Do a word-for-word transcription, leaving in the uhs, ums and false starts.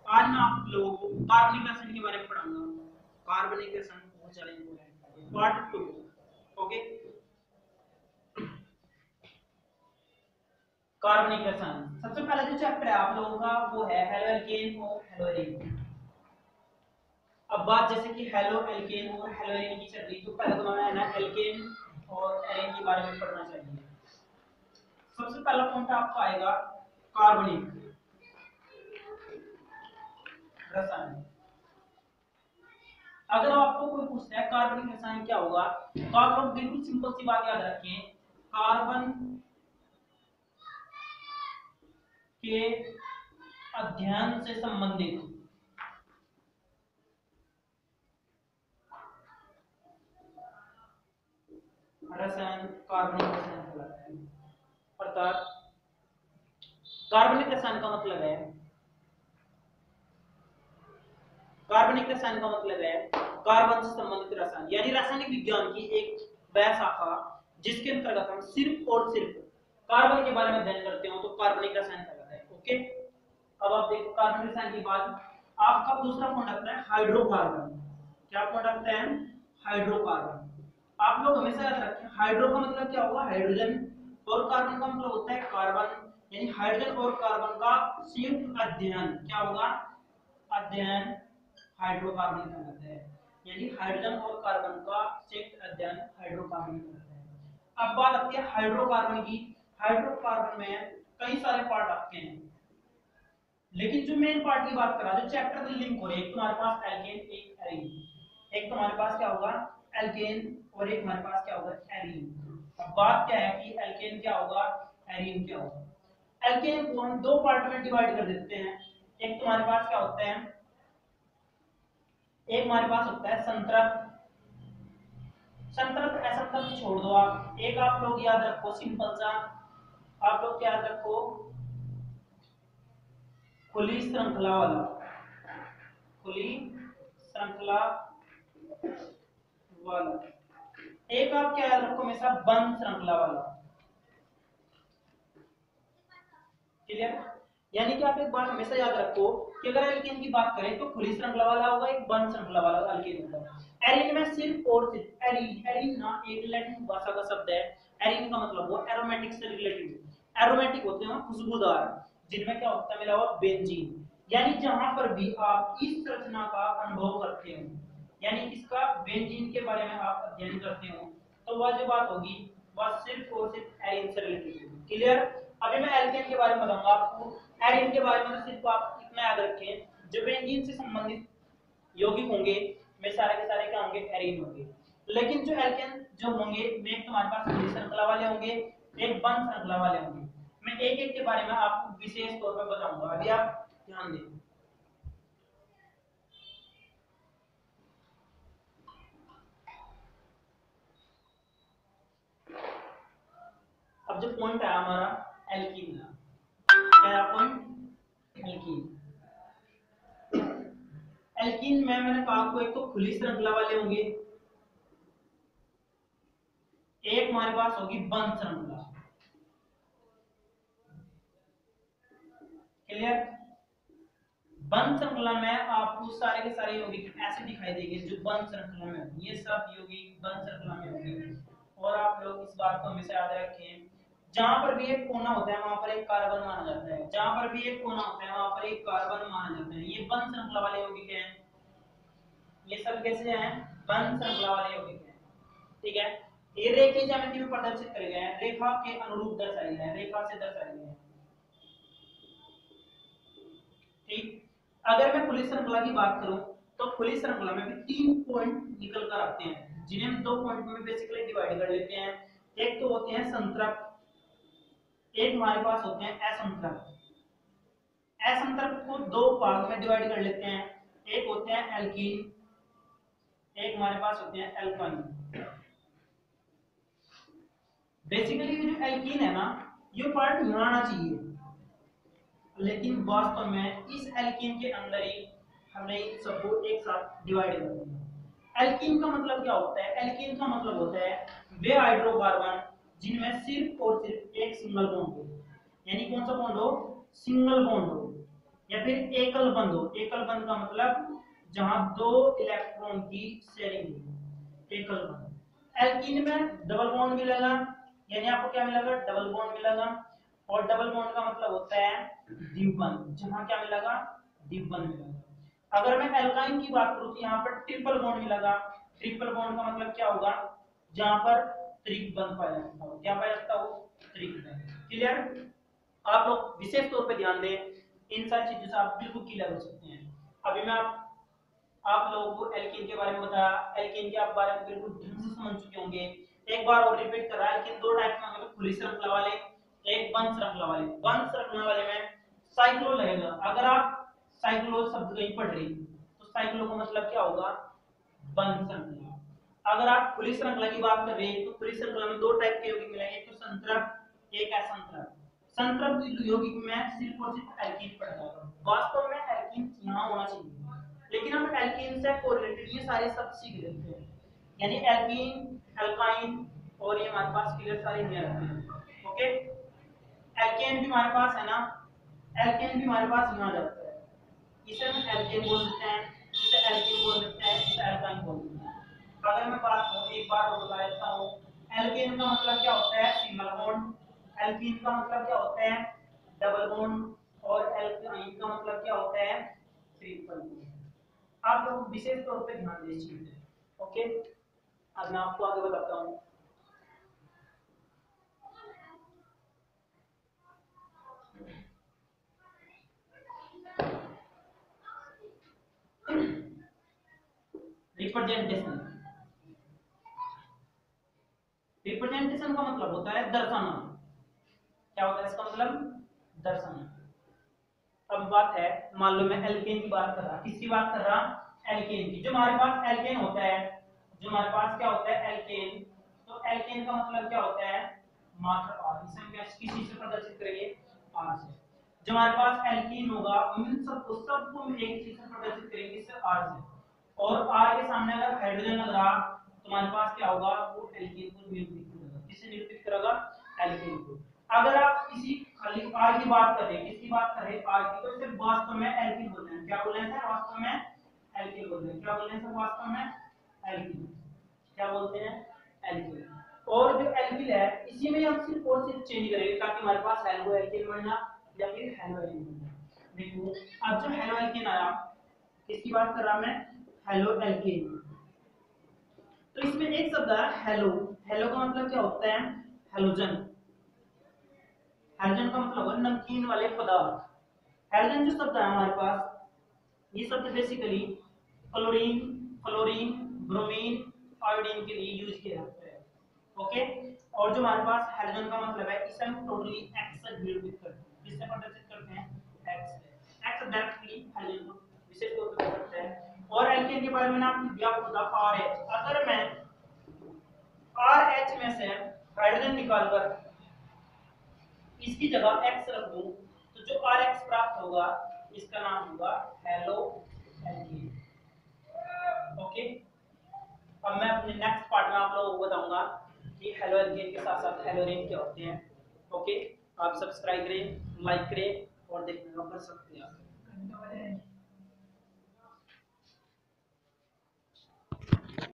आज मैं आप लोगों को कार्बनिक एसिड के बारे में पढ़ाऊंगा। कार्बनिक एसिड बहुत ज्यादा इंपॉर्टेंट है। Part two. ओके, कार्बनिक एसिड सबसे पहला जो चैप्टर है आप लोगों का वो है हेलो एल्केन और हेलो एरीन। अब बात जैसे कि हेलो एल्केन और हेलो एरीन की चल रही, तो पहले तो हमें ना एल्केन और एरीन के बारे में पढ़ना चाहिए। सबसे पहला पॉइंट आपका आएगा कार्बनिक रसायन। अगर आपको कोई पूछता है कार्बनिक रसायन क्या होगा, तो आप लोग बिल्कुल सिंपल सी बात याद रखें, कार्बन के अध्ययन से संबंधित रसायन कार्बनिक रसायन कहलाता है। अर्थात कार्बनिक रसायन का मतलब है कार्बनिक रसायन का मतलब है कार्बन से संबंधित रसायन, यानी रासायनिक विज्ञान की एक वह शाखा जिसके अंतर्गत हम सिर्फ और सिर्फ कार्बन के बारे में अध्ययन करते हो, तो कार्बनिक रसायन कहलाता है। ओके, अब आप देखो कार्बनिक रसायन के बाद आपका दूसरा पॉइंट आता है हाइड्रोकार्बन। क्या पॉइंट आता है? हाइड्रोकार्बन। आप लोग हमेशा याद रखें, हाइड्रो का मतलब क्या होगा? हाइड्रोजन, और कार्बन का मतलब होता है कार्बन, यानी हाइड्रोजन और कार्बन का संयुक्त अध्ययन क्या होगा? अध्ययन हाइड्रोकार्बन कहलाता है, यानी हाइड्रोजन और कार्बन का संयुक्त अध्ययन हाइड्रोकार्बन कहलाता है। अब बात आती है हाइड्रोकार्बन की। हाइड्रोकार्बन में कई सारे पार्ट आते हैं, लेकिन जो मेन पार्ट की बात करा, जो चैप्टर में लिंक हो रही है, एक तुम्हारे पास एल्केन, एक एरीन। एक तुम्हारे पास क्या होगा? एल्केन, और एक हमारे पास क्या होगा? एरीन। अब बात क्या है कि एल्केन क्या होगा, एरीन क्या होगा। एल्केन को हम दो पार्ट में डिवाइड कर देते हैं। एक तुम्हारे पास क्या होता है, एक हमारे पास होता है संतृप्त। संतृप्त असंतृप्त छोड़ दो आप, एक आप लोग याद रखो सिंपल सा, आप लोग क्या याद रखो? खुली श्रृंखला वाला, खुली श्रृंखला वाला। एक आप क्या याद रखो हमेशा? बंद श्रृंखला वाला। क्लियर? यानी कि आप एक बात हमेशा याद रखो कि अगर एल्केन की बात करें तो खुली श्रृंखला वाला होगा, एक बंद श्रृंखला वाला एल्केन होगा। एरीन में सिर्फ और सिर्फ एरीन, एरीन ना एक लैटिन भाषा का शब्द है। एरीन का मतलब वो एरोमेटिक से रिलेटेड। एरोमेटिक होते हैं खुशबूदार, जिनमें क्या होता है? मिला हुआ बेंजीन। यानी जहां पर भी आप इस रचना का अनुभव करते हो, यानी इसका बेंजीन के बारे में आप अध्ययन करते हो, तो वह जो बात होगी वह सिर्फ और सिर्फ एरीन से रिलेटेड होगी। क्लियर? अभी मैं एल्केन के बारे में बताऊंगा आपको। एरीन के बारे में सिर्फ आप इतना याद रखें, जो बेंजीन से संबंधित यौगिक होंगे वे सारे के सारे क्या होंगे? एरीन होंगे। लेकिन जो एल्केन जो होंगे वे तुम्हारे पास खुली श्रृंखला वाले होंगे, एक बंद श्रृंखला वाले होंगे। मैं एक एक के बारे में आपको विशेष तौर पर बताऊंगा, अभी आप ध्यान दें। अब जो पॉइंट है हमारा एल्कीन का, क्या पॉइंट? एल्कीन। एल्कीन में मैंने कहा आपको एक तो खुली श्रृंखला वाले होंगे, एक हमारे पास होगी बंद श्रृंखला। क्लियर? बंद श्रृंखला में आपको सारे के सारे यौगिक ऐसे दिखाई देंगे जो बंद श्रृंखला में होंगे, ये सब यौगिक बंद श्रृंखला में होंगे। और आप लोग इस बात को हमेशा याद रखें, जहां पर भी एक कोना होता है वहां पर एक कार्बन माना जाता है, जहां पर भी एक कोना होता है वहां पर एक कार्बन माना जाता है। ये बंद श्रृंखला वाले यौगिक हैं, ये सब कैसे हैं? बंद श्रृंखला वाले यौगिक हैं। ठीक है? ये रेखीय ज्यामिति में प्रदर्शित करे गए हैं, रेखा के अनुरूप दर्शाए गए हैं, रेखा से दर्शाए गए हैं। ठीक? अगर मैं खुली श्रृंखला की बात करूं तो खुली श्रृंखला में भी तीन पॉइंट निकल कर आते हैं, जिन्हें हम दो पॉइंट में बेसिकली डिवाइड कर लेते हैं। एक तो होते हैं संतृप्त, एक हमारे पास होते हैं असंतृप्त। असंतृप्त को दो भाग में डिवाइड कर लेते हैं, एक होते हैं एल्कीन, एक हमारे पास होते हैं एल्काइन। बेसिकली जो एल्कीन है ना, ये पार्ट यहाँ आना चाहिए, लेकिन वास्तव में इस एल्कीन के अंदर ही हमने इन सबको एक साथ डिवाइड कर दिया। एल्कीन का मतलब क्या होता है? एल्कीन का मतलब होता है वे हाइड्रोकार्बन जिनमें सिर्फ और सिर्फ एक सिंगल बॉन्ड हो, यानी कौन सा बॉन्ड हो? सिंगल बॉन्ड हो। या फिर एकल बंध हो। एकल बंध का मतलब जहां दो इलेक्ट्रॉन की शेयरिंग हो, एकल बंध। एल्कीन में डबल बॉन्ड मिलेगा, यानी आपको क्या मिलेगा, डबल बॉन्ड मिलेगा। और डबल बॉन्ड का मतलब होता है द्विबंध, जहां क्या मिलेगा, द्विबंध मिलेगा। अगर मैं एल्काइन की बात करूं तो यहाँ पर ट्रिपल बॉन्ड मिलेगा। ट्रिपल बॉन्ड का मतलब क्या होगा, जहां पर त्रिबंध पाया जाता हो। क्या पाया जाता हो, त्रिबंध। क्लियर। आप लोग विशेष तौर पे ध्यान दें, इन सारी चीजों से आप बिल्कुल क्लियर हो सकते हैं। अभी मैं आप आप लोगों को एल्कीन के बारे में बताया, एल्कीन के आप बारे में बिल्कुल ढंग से समझ चुके होंगे। एक बार और रिपीट कर रहा है, एल्कीन दो टाइप के होंगे, खुली श्रृंखला वाले, एक बंद श्रृंखला वाले। बंद श्रृंखला वाले में साइक्लो लगेगा। अगर आप साइक्लो शब्द कहीं पढ़ रही तो साइक्लो का मतलब क्या होगा, बंद श्रृंखला। अगर आप खुली श्रृंखला की बात कर रहे हैं तो खुली श्रृंखला में दो टाइप के यौगिक मिलेंगे, एक तो संतृप्त, एक असंतृप्त। संतृप्त यौगिक में सिर्फ और सिर्फ एल्कीन पड़ेगा। वास्तव में एल्कीन यहां होना चाहिए, लेकिन हम एल्कीन से कोरिलेटेड ये सारे शब्द सीख लेते हैं, यानी एल्कीन, एल्काइन और ये हमारे पास क्लियर सारे नहीं आते हैं। ओके, एल्केन भी हमारे पास है ना, एल्केन भी हमारे पास यहाँ जाता है, इसे हम एल्केन बोल सकते हैं, इसे एल्कीन बोल सकते हैं, इसे एल्काइन बोल सकते हैं। अगर मैं बात करूं, एक बार और बता देता हूं, एल्केन का मतलब क्या होता है, सिंगल बॉन्ड। एल्कीन का मतलब क्या होता है, डबल बॉन्ड। और एल्काइन का मतलब क्या होता है, ट्रिपल बॉन्ड। आप लोग विशेष तौर पे ध्यान दें इस चीज पे। ओके, अब मैं आपको आगे बताता हूं। रिप्रेजेंटेशन, रिप्रेजेंटेशन का मतलब होता है दर्शाना। क्या होता है इसका मतलब, दर्शाना। अब बात है, मान लो मैं एल्केन की बात कर रहा, किसकी बात कर रहा, एल्केन की। जो हमारे पास एल्केन होता है, जो हमारे पास क्या होता है, एल्केन। तो एल्केन का मतलब क्या होता है, मात्र आर। इसे हम किसी से प्रदर्शित करेंगे, आर से। जो हमारे पास एल्कीन होगा उन सबको सबको हम एक चीज से प्रदर्शित करेंगे, इससे आर से। और आर के सामने अगर हाइड्रोजन लग रहा तो हमारे पास क्या होगा, वो एल्कीन को निरूपित करेगा। किससे निरूपित करेगा, एल्कीन को। अगर आप किसी खाली आर की बात कर रहे हैं, किसकी बात कर रहे हैं, आर की, तो इसे वास्तव में एल्कीन बोल रहे हैं। क्या बोल रहे हैं सर, वास्तव में एल्कीन बोल रहे हैं। क्या बोल रहे हैं सर, वास्तव में एल्कीन। क्या बोलते हैं, एल्कीन। और जो एल्किल है इसी में हम सिर्फ और सिर्फ चेंज करेंगे ताकि हमारे पास हेलो एल्कीन बनना या फिर हेलो एल्कीन बनना। देखो अब जो हेलो एल्कीन आया, किसकी बात कर रहा मैं, हेलो एल्कीन। तो इसमें एक शब्द है हेलो। हेलो का मतलब क्या होता है, हेलोजन। हेलोजन का मतलब है नमकीन वाले पदार्थ। हेलोजन जो शब्द है हमारे पास, ये शब्द basically chlorine, fluorine, bromine, iodine के लिए यूज किया जाता है। ओके, और जो हमारे पास हेलोजन का मतलब है, इसे हम टोटली एक्स से निरूपित करते हैं। किससे प्रदर्शित करते हैं, एक्स से। एक्स डायरेक्टली हेलोजन को विशेष तौर पे कर सकते हैं। और एल्केन के बारे में ना आपको दिया होगा आरएच। अगर मैं आरएच में से हाइड्रोजन निकालकर इसकी जगह एक्स रख दूं तो जो आरएक्स प्राप्त होगा इसका नाम होगा हेलो एल्कीन। ओके, अब मैं अपने नेक्स्ट पार्ट में आप लोगों को बताऊंगा कि हेलो एल्केन के साथ साथ हेलोरेन क्या होते हैं। ओके, आप सब्सक्राइब करें, लाइक करें और देखने का कर सकते हैं।